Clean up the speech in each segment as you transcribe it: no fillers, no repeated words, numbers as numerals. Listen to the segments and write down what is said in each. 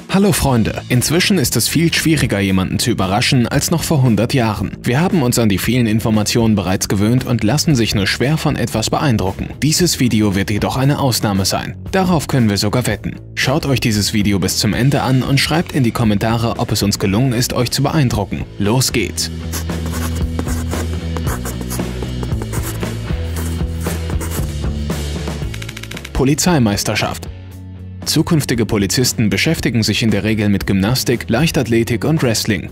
Hallo Freunde, inzwischen ist es viel schwieriger, jemanden zu überraschen, als noch vor 100 Jahren. Wir haben uns an die vielen Informationen bereits gewöhnt und lassen sich nur schwer von etwas beeindrucken. Dieses Video wird jedoch eine Ausnahme sein. Darauf können wir sogar wetten. Schaut euch dieses Video bis zum Ende an und schreibt in die Kommentare, ob es uns gelungen ist, euch zu beeindrucken. Los geht's! Polizeimeisterschaft. Zukünftige Polizisten beschäftigen sich in der Regel mit Gymnastik, Leichtathletik und Wrestling.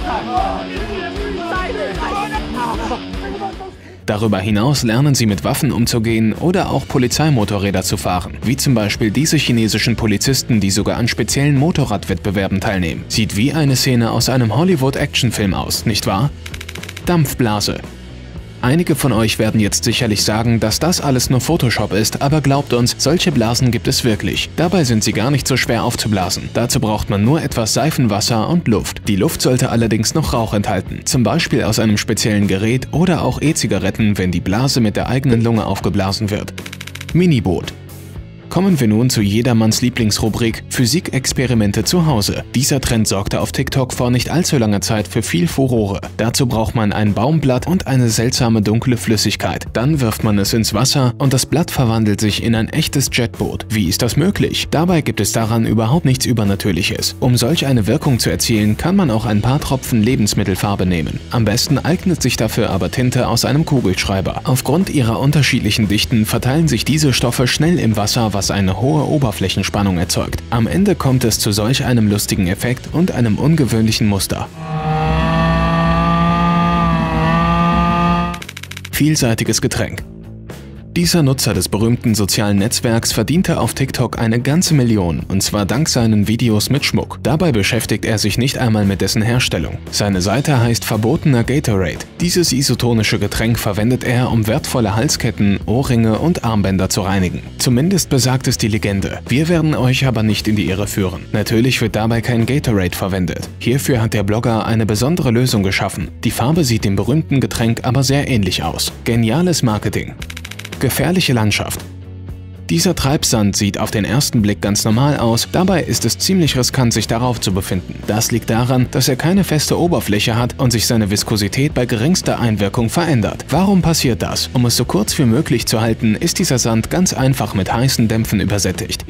Darüber hinaus lernen sie mit Waffen umzugehen oder auch Polizeimotorräder zu fahren, wie zum Beispiel diese chinesischen Polizisten, die sogar an speziellen Motorradwettbewerben teilnehmen. Sieht wie eine Szene aus einem Hollywood-Actionfilm aus, nicht wahr? Dampfblase. Einige von euch werden jetzt sicherlich sagen, dass das alles nur Photoshop ist, aber glaubt uns, solche Blasen gibt es wirklich. Dabei sind sie gar nicht so schwer aufzublasen. Dazu braucht man nur etwas Seifenwasser und Luft. Die Luft sollte allerdings noch Rauch enthalten, zum Beispiel aus einem speziellen Gerät oder auch E-Zigaretten, wenn die Blase mit der eigenen Lunge aufgeblasen wird. Miniboot. Kommen wir nun zu jedermanns Lieblingsrubrik Physikexperimente zu Hause. Dieser Trend sorgte auf TikTok vor nicht allzu langer Zeit für viel Furore. Dazu braucht man ein Baumblatt und eine seltsame dunkle Flüssigkeit. Dann wirft man es ins Wasser und das Blatt verwandelt sich in ein echtes Jetboot. Wie ist das möglich? Dabei gibt es daran überhaupt nichts Übernatürliches. Um solch eine Wirkung zu erzielen, kann man auch ein paar Tropfen Lebensmittelfarbe nehmen. Am besten eignet sich dafür aber Tinte aus einem Kugelschreiber. Aufgrund ihrer unterschiedlichen Dichten verteilen sich diese Stoffe schnell im Wasser, was eine hohe Oberflächenspannung erzeugt. Am Ende kommt es zu solch einem lustigen Effekt und einem ungewöhnlichen Muster. Vielseitiges Getränk. Dieser Nutzer des berühmten sozialen Netzwerks verdiente auf TikTok eine ganze Million, und zwar dank seinen Videos mit Schmuck. Dabei beschäftigt er sich nicht einmal mit dessen Herstellung. Seine Seite heißt Verbotener Gatorade. Dieses isotonische Getränk verwendet er, um wertvolle Halsketten, Ohrringe und Armbänder zu reinigen. Zumindest besagt es die Legende. Wir werden euch aber nicht in die Irre führen. Natürlich wird dabei kein Gatorade verwendet. Hierfür hat der Blogger eine besondere Lösung geschaffen. Die Farbe sieht dem berühmten Getränk aber sehr ähnlich aus. Geniales Marketing. Gefährliche Landschaft. Dieser Treibsand sieht auf den ersten Blick ganz normal aus, dabei ist es ziemlich riskant, sich darauf zu befinden. Das liegt daran, dass er keine feste Oberfläche hat und sich seine Viskosität bei geringster Einwirkung verändert. Warum passiert das? Um es so kurz wie möglich zu halten, ist dieser Sand ganz einfach mit heißen Dämpfen übersättigt.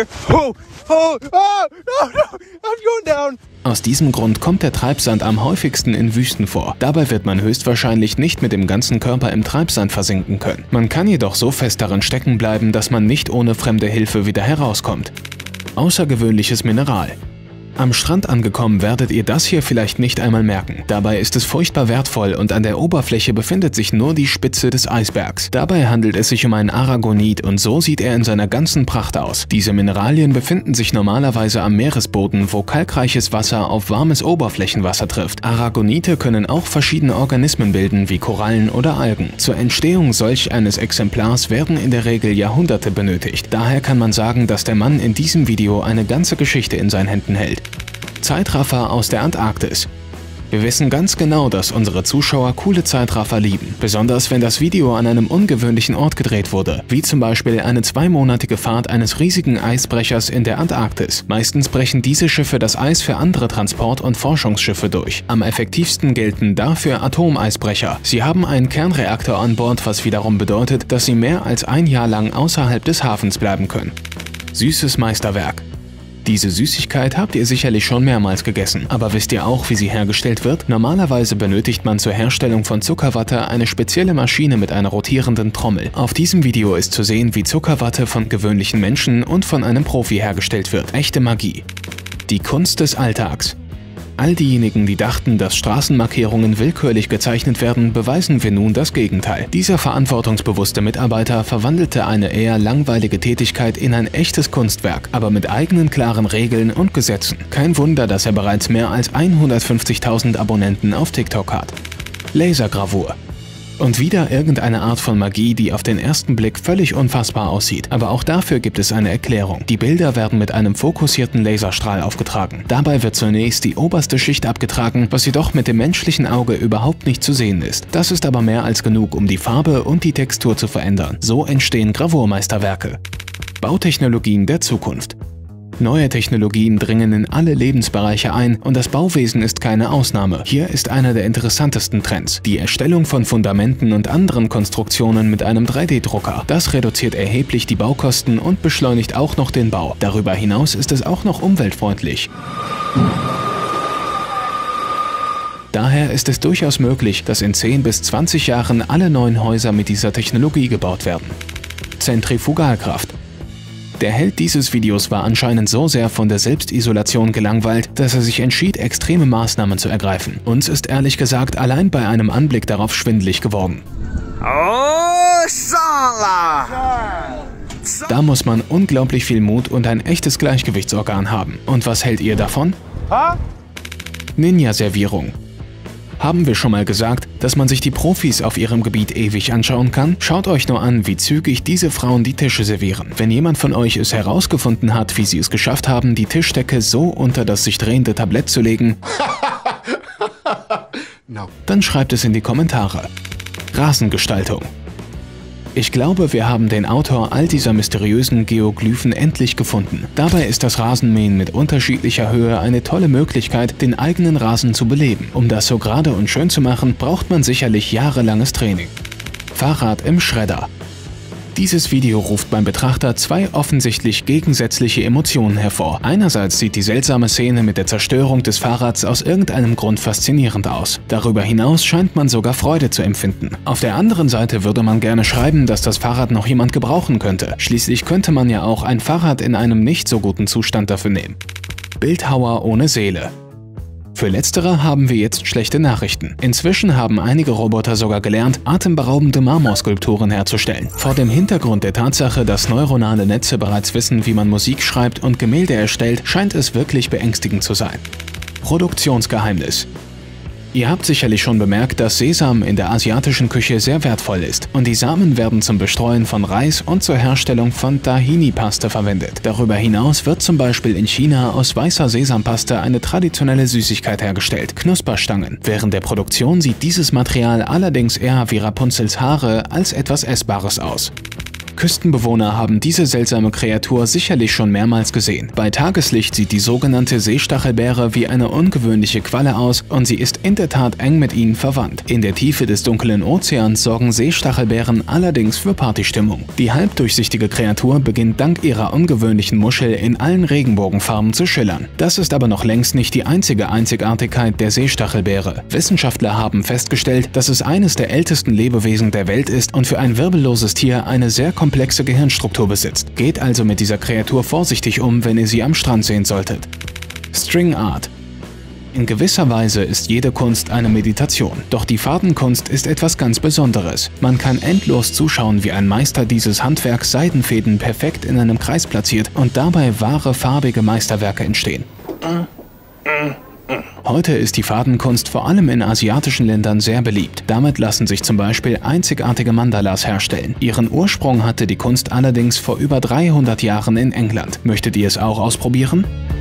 Aus diesem Grund kommt der Treibsand am häufigsten in Wüsten vor. Dabei wird man höchstwahrscheinlich nicht mit dem ganzen Körper im Treibsand versinken können. Man kann jedoch so fest darin stecken bleiben, dass man nicht ohne fremde Hilfe wieder herauskommt. Außergewöhnliches Mineral. Am Strand angekommen werdet ihr das hier vielleicht nicht einmal merken. Dabei ist es furchtbar wertvoll und an der Oberfläche befindet sich nur die Spitze des Eisbergs. Dabei handelt es sich um einen Aragonit und so sieht er in seiner ganzen Pracht aus. Diese Mineralien befinden sich normalerweise am Meeresboden, wo kalkreiches Wasser auf warmes Oberflächenwasser trifft. Aragonite können auch verschiedene Organismen bilden, wie Korallen oder Algen. Zur Entstehung solch eines Exemplars werden in der Regel Jahrhunderte benötigt. Daher kann man sagen, dass der Mann in diesem Video eine ganze Geschichte in seinen Händen hält. Zeitraffer aus der Antarktis. Wir wissen ganz genau, dass unsere Zuschauer coole Zeitraffer lieben. Besonders wenn das Video an einem ungewöhnlichen Ort gedreht wurde, wie zum Beispiel eine 2-monatige Fahrt eines riesigen Eisbrechers in der Antarktis. Meistens brechen diese Schiffe das Eis für andere Transport- und Forschungsschiffe durch. Am effektivsten gelten dafür Atomeisbrecher. Sie haben einen Kernreaktor an Bord, was wiederum bedeutet, dass sie mehr als ein Jahr lang außerhalb des Hafens bleiben können. Süßes Meisterwerk. Diese Süßigkeit habt ihr sicherlich schon mehrmals gegessen, aber wisst ihr auch, wie sie hergestellt wird? Normalerweise benötigt man zur Herstellung von Zuckerwatte eine spezielle Maschine mit einer rotierenden Trommel. Auf diesem Video ist zu sehen, wie Zuckerwatte von gewöhnlichen Menschen und von einem Profi hergestellt wird. Echte Magie. Die Kunst des Alltags. All diejenigen, die dachten, dass Straßenmarkierungen willkürlich gezeichnet werden, beweisen wir nun das Gegenteil. Dieser verantwortungsbewusste Mitarbeiter verwandelte eine eher langweilige Tätigkeit in ein echtes Kunstwerk, aber mit eigenen klaren Regeln und Gesetzen. Kein Wunder, dass er bereits mehr als 150.000 Abonnenten auf TikTok hat. Lasergravur. Und wieder irgendeine Art von Magie, die auf den ersten Blick völlig unfassbar aussieht. Aber auch dafür gibt es eine Erklärung. Die Bilder werden mit einem fokussierten Laserstrahl aufgetragen. Dabei wird zunächst die oberste Schicht abgetragen, was jedoch mit dem menschlichen Auge überhaupt nicht zu sehen ist. Das ist aber mehr als genug, um die Farbe und die Textur zu verändern. So entstehen Gravurmeisterwerke. Bautechnologien der Zukunft. Neue Technologien dringen in alle Lebensbereiche ein und das Bauwesen ist keine Ausnahme. Hier ist einer der interessantesten Trends: die Erstellung von Fundamenten und anderen Konstruktionen mit einem 3D-Drucker. Das reduziert erheblich die Baukosten und beschleunigt auch noch den Bau. Darüber hinaus ist es auch noch umweltfreundlich. Daher ist es durchaus möglich, dass in 10 bis 20 Jahren alle neuen Häuser mit dieser Technologie gebaut werden. Zentrifugalkraft. Der Held dieses Videos war anscheinend so sehr von der Selbstisolation gelangweilt, dass er sich entschied, extreme Maßnahmen zu ergreifen. Uns ist ehrlich gesagt allein bei einem Anblick darauf schwindelig geworden. Da muss man unglaublich viel Mut und ein echtes Gleichgewichtsorgan haben. Und was hält ihr davon? Ninja-Servierung. Haben wir schon mal gesagt, dass man sich die Profis auf ihrem Gebiet ewig anschauen kann? Schaut euch nur an, wie zügig diese Frauen die Tische servieren. Wenn jemand von euch es herausgefunden hat, wie sie es geschafft haben, die Tischdecke so unter das sich drehende Tablett zu legen, dann schreibt es in die Kommentare. Rasengestaltung. Ich glaube, wir haben den Autor all dieser mysteriösen Geoglyphen endlich gefunden. Dabei ist das Rasenmähen mit unterschiedlicher Höhe eine tolle Möglichkeit, den eigenen Rasen zu beleben. Um das so gerade und schön zu machen, braucht man sicherlich jahrelanges Training. Fahrrad im Schredder. Dieses Video ruft beim Betrachter zwei offensichtlich gegensätzliche Emotionen hervor. Einerseits sieht die seltsame Szene mit der Zerstörung des Fahrrads aus irgendeinem Grund faszinierend aus. Darüber hinaus scheint man sogar Freude zu empfinden. Auf der anderen Seite würde man gerne schreiben, dass das Fahrrad noch jemand gebrauchen könnte. Schließlich könnte man ja auch ein Fahrrad in einem nicht so guten Zustand dafür nehmen. Bildhauer ohne Seele. Für Letztere haben wir jetzt schlechte Nachrichten. Inzwischen haben einige Roboter sogar gelernt, atemberaubende Marmorskulpturen herzustellen. Vor dem Hintergrund der Tatsache, dass neuronale Netze bereits wissen, wie man Musik schreibt und Gemälde erstellt, scheint es wirklich beängstigend zu sein. Produktionsgeheimnis. Ihr habt sicherlich schon bemerkt, dass Sesam in der asiatischen Küche sehr wertvoll ist und die Samen werden zum Bestreuen von Reis und zur Herstellung von Tahini-Paste verwendet. Darüber hinaus wird zum Beispiel in China aus weißer Sesampaste eine traditionelle Süßigkeit hergestellt, Knusperstangen. Während der Produktion sieht dieses Material allerdings eher wie Rapunzels Haare als etwas Essbares aus. Küstenbewohner haben diese seltsame Kreatur sicherlich schon mehrmals gesehen. Bei Tageslicht sieht die sogenannte Seestachelbeere wie eine ungewöhnliche Qualle aus und sie ist in der Tat eng mit ihnen verwandt. In der Tiefe des dunklen Ozeans sorgen Seestachelbeeren allerdings für Partystimmung. Die halbdurchsichtige Kreatur beginnt dank ihrer ungewöhnlichen Muschel in allen Regenbogenfarben zu schillern. Das ist aber noch längst nicht die einzige Einzigartigkeit der Seestachelbeere. Wissenschaftler haben festgestellt, dass es eines der ältesten Lebewesen der Welt ist und für ein wirbelloses Tier eine sehr komplexe Gehirnstruktur besitzt. Geht also mit dieser Kreatur vorsichtig um, wenn ihr sie am Strand sehen solltet. String Art. In gewisser Weise ist jede Kunst eine Meditation. Doch die Fadenkunst ist etwas ganz Besonderes. Man kann endlos zuschauen, wie ein Meister dieses Handwerks Seidenfäden perfekt in einem Kreis platziert und dabei wahre farbige Meisterwerke entstehen. Heute ist die Fadenkunst vor allem in asiatischen Ländern sehr beliebt. Damit lassen sich zum Beispiel einzigartige Mandalas herstellen. Ihren Ursprung hatte die Kunst allerdings vor über 300 Jahren in England. Möchtet ihr es auch ausprobieren?